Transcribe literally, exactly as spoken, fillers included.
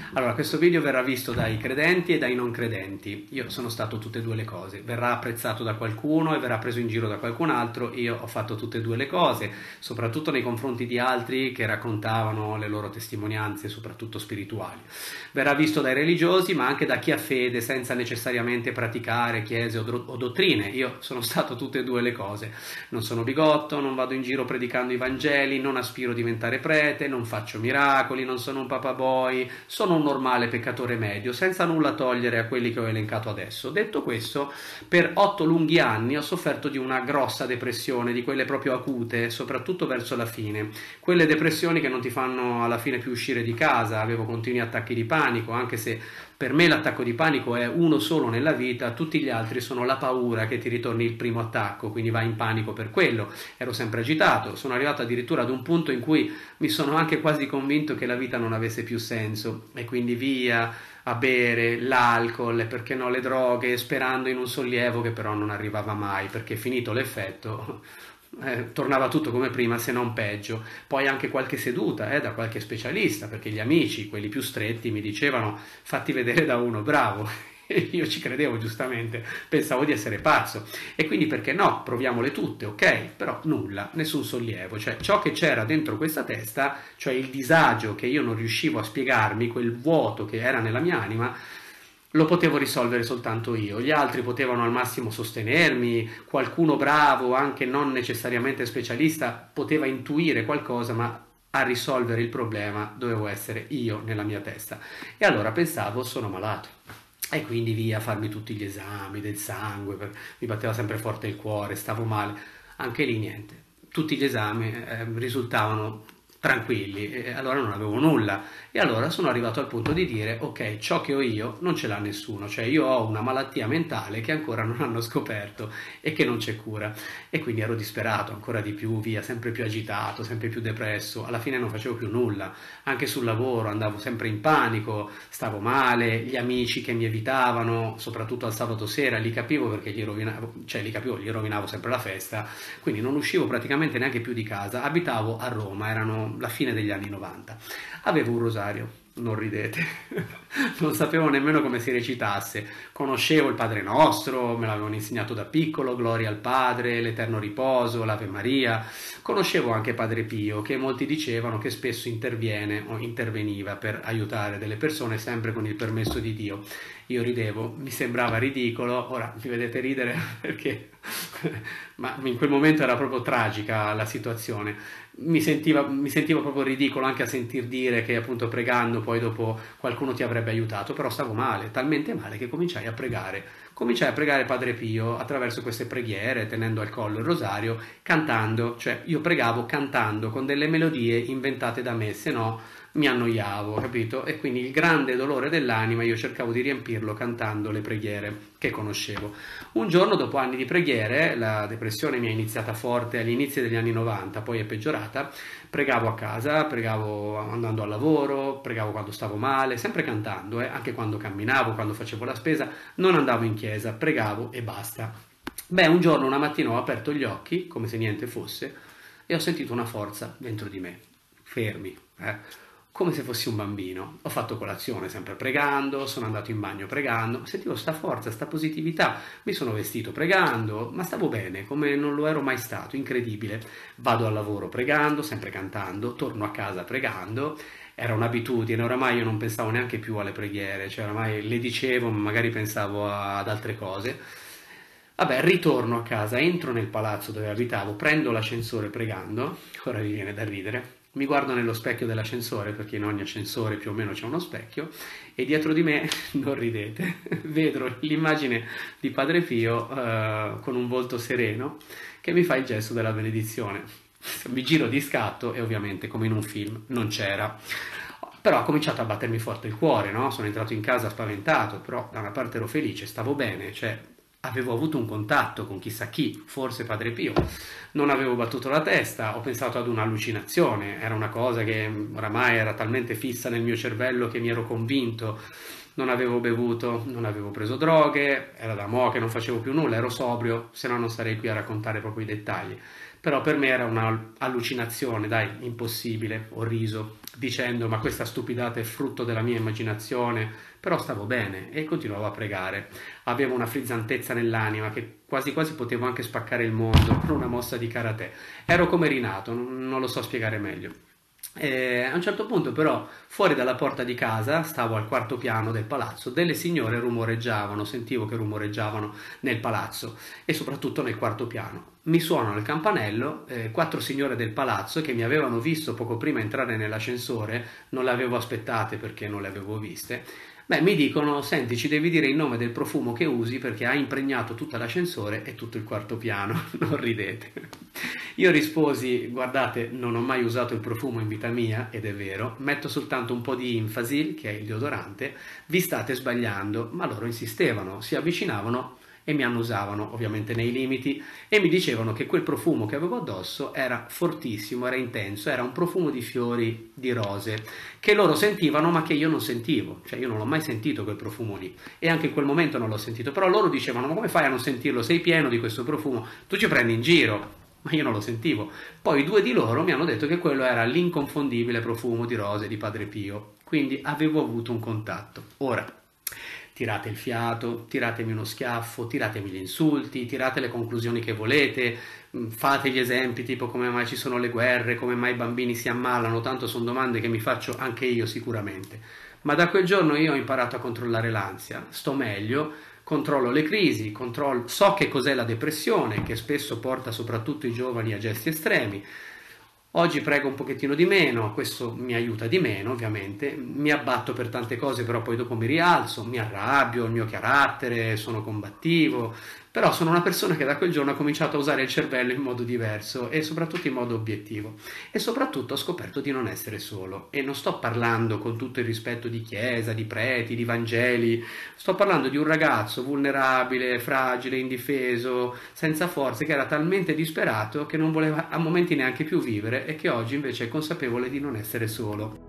Allora, questo video verrà visto dai credenti e dai non credenti. Io sono stato tutte e due le cose. Verrà apprezzato da qualcuno e verrà preso in giro da qualcun altro. Io ho fatto tutte e due le cose, soprattutto nei confronti di altri che raccontavano le loro testimonianze, soprattutto spirituali. Verrà visto dai religiosi, ma anche da chi ha fede senza necessariamente praticare chiese o, o dottrine. Io sono stato tutte e due le cose. Non sono bigotto, non vado in giro predicando i Vangeli, non aspiro a diventare prete, non faccio miracoli, non sono un papaboy, sono un normale peccatore medio, senza nulla togliere a quelli che ho elencato adesso. Detto questo, per otto lunghi anni ho sofferto di una grossa depressione, di quelle proprio acute, soprattutto verso la fine. Quelle depressioni che non ti fanno alla fine più uscire di casa, avevo continui attacchi di panico, anche se per me l'attacco di panico è uno solo nella vita, tutti gli altri sono la paura che ti ritorni il primo attacco, quindi vai in panico per quello. Ero sempre agitato, sono arrivato addirittura ad un punto in cui mi sono anche quasi convinto che la vita non avesse più senso e quindi via a bere l'alcol e perché no le droghe, sperando in un sollievo che però non arrivava mai, perché finito l'effetto Eh, tornava tutto come prima, se non peggio. Poi anche qualche seduta eh, da qualche specialista, perché gli amici, quelli più stretti, mi dicevano fatti vedere da uno bravo. E io ci credevo giustamente, pensavo di essere pazzo. E quindi perché no, proviamole tutte, ok? Però nulla, nessun sollievo. Cioè ciò che c'era dentro questa testa, cioè il disagio che io non riuscivo a spiegarmi, quel vuoto che era nella mia anima, lo potevo risolvere soltanto io, gli altri potevano al massimo sostenermi, qualcuno bravo, anche non necessariamente specialista, poteva intuire qualcosa, ma a risolvere il problema dovevo essere io nella mia testa. E allora pensavo, sono malato. E quindi via a farmi tutti gli esami del sangue, per- mi batteva sempre forte il cuore, stavo male, anche lì niente. Tutti gli esami eh, risultavano tranquilli, e allora non avevo nulla. E allora sono arrivato al punto di dire, ok, ciò che ho io non ce l'ha nessuno, cioè io ho una malattia mentale che ancora non hanno scoperto e che non c'è cura. E quindi ero disperato, ancora di più, via, sempre più agitato, sempre più depresso, alla fine non facevo più nulla, anche sul lavoro andavo sempre in panico, stavo male, gli amici che mi evitavano, soprattutto al sabato sera, li capivo perché gli rovinavo, cioè li capivo, gli rovinavo sempre la festa, quindi non uscivo praticamente neanche più di casa, abitavo a Roma, erano la fine degli anni novanta. Avevo un rosario, non ridete, non sapevo nemmeno come si recitasse, conoscevo il Padre Nostro, me l'avevano insegnato da piccolo, Gloria al Padre, l'Eterno Riposo, l'Ave Maria, conoscevo anche Padre Pio, che molti dicevano che spesso interviene o interveniva per aiutare delle persone sempre con il permesso di Dio. Io ridevo, mi sembrava ridicolo, ora mi vedete ridere perché ma in quel momento era proprio tragica la situazione, mi sentiva, mi sentivo proprio ridicolo anche a sentir dire che appunto pregando poi dopo qualcuno ti avrebbe aiutato, però stavo male, talmente male che cominciai a pregare, cominciai a pregare Padre Pio attraverso queste preghiere, tenendo al collo il rosario, cantando, cioè io pregavo cantando con delle melodie inventate da me, se no mi annoiavo, capito? E quindi il grande dolore dell'anima io cercavo di riempirlo cantando le preghiere che conoscevo. Un giorno, dopo anni di preghiere, la depressione mi è iniziata forte agli inizi degli anni novanta, poi è peggiorata, pregavo a casa, pregavo andando al lavoro, pregavo quando stavo male, sempre cantando, eh, anche quando camminavo, quando facevo la spesa, non andavo in chiesa, pregavo e basta. Beh, un giorno, una mattina ho aperto gli occhi, come se niente fosse, e ho sentito una forza dentro di me, fermi, eh. Come se fossi un bambino. Ho fatto colazione sempre pregando, sono andato in bagno pregando, sentivo sta forza, sta positività, mi sono vestito pregando, ma stavo bene, come non lo ero mai stato, incredibile. Vado al lavoro pregando, sempre cantando, torno a casa pregando, era un'abitudine, oramai io non pensavo neanche più alle preghiere, cioè oramai le dicevo, ma magari pensavo ad altre cose. Vabbè, ritorno a casa, entro nel palazzo dove abitavo, prendo l'ascensore pregando, ora vi viene da ridere, mi guardo nello specchio dell'ascensore, perché in ogni ascensore più o meno c'è uno specchio, e dietro di me, non ridete, vedo l'immagine di Padre Pio eh, con un volto sereno che mi fa il gesto della benedizione. Mi giro di scatto e ovviamente, come in un film, non c'era. Però ha cominciato a battermi forte il cuore, no? Sono entrato in casa spaventato, però da una parte ero felice, stavo bene, cioè avevo avuto un contatto con chissà chi, forse Padre Pio, non avevo battuto la testa, ho pensato ad un'allucinazione, era una cosa che oramai era talmente fissa nel mio cervello che mi ero convinto, non avevo bevuto, non avevo preso droghe, era da mo' che non facevo più nulla, ero sobrio, se no non sarei qui a raccontare proprio i dettagli. Però per me era un'allucinazione, dai, impossibile. Ho riso dicendo ma questa stupidata è frutto della mia immaginazione, però stavo bene e continuavo a pregare. Avevo una frizzantezza nell'anima che quasi quasi potevo anche spaccare il mondo per una mossa di karate. Ero come rinato, non non lo so spiegare meglio. E a un certo punto però fuori dalla porta di casa, stavo al quarto piano del palazzo, delle signore rumoreggiavano, sentivo che rumoreggiavano nel palazzo e soprattutto nel quarto piano. Mi suonano il campanello, eh, quattro signore del palazzo che mi avevano visto poco prima entrare nell'ascensore, non le avevo aspettate perché non le avevo viste. Beh, mi dicono, senti, ci devi dire il nome del profumo che usi perché ha impregnato tutto l'ascensore e tutto il quarto piano. Non ridete. Io risposi, guardate, non ho mai usato il profumo in vita mia, ed è vero, metto soltanto un po' di Infasil, che è il deodorante, vi state sbagliando, ma loro insistevano, si avvicinavano e mi annusavano, ovviamente nei limiti, e mi dicevano che quel profumo che avevo addosso era fortissimo, era intenso, era un profumo di fiori, di rose, che loro sentivano ma che io non sentivo, cioè io non l'ho mai sentito quel profumo lì, e anche in quel momento non l'ho sentito, però loro dicevano, ma come fai a non sentirlo? Sei pieno di questo profumo, tu ci prendi in giro. Ma io non lo sentivo. Poi due di loro mi hanno detto che quello era l'inconfondibile profumo di rose di Padre Pio, quindi avevo avuto un contatto. Ora, tirate il fiato, tiratemi uno schiaffo, tiratemi gli insulti, tirate le conclusioni che volete, fate gli esempi tipo come mai ci sono le guerre, come mai i bambini si ammalano, tanto sono domande che mi faccio anche io sicuramente. Ma da quel giorno io ho imparato a controllare l'ansia, sto meglio, controllo le crisi, controllo, so che cos'è la depressione, che spesso porta soprattutto i giovani a gesti estremi. Oggi prego un pochettino di meno, questo mi aiuta di meno ovviamente, mi abbatto per tante cose però poi dopo mi rialzo, mi arrabbio, il mio carattere, sono combattivo, però sono una persona che da quel giorno ha cominciato a usare il cervello in modo diverso e soprattutto in modo obiettivo e soprattutto ho scoperto di non essere solo e non sto parlando con tutto il rispetto di chiesa, di preti, di vangeli, sto parlando di un ragazzo vulnerabile, fragile, indifeso, senza forze, che era talmente disperato che non voleva a momenti neanche più vivere e che oggi invece è consapevole di non essere solo.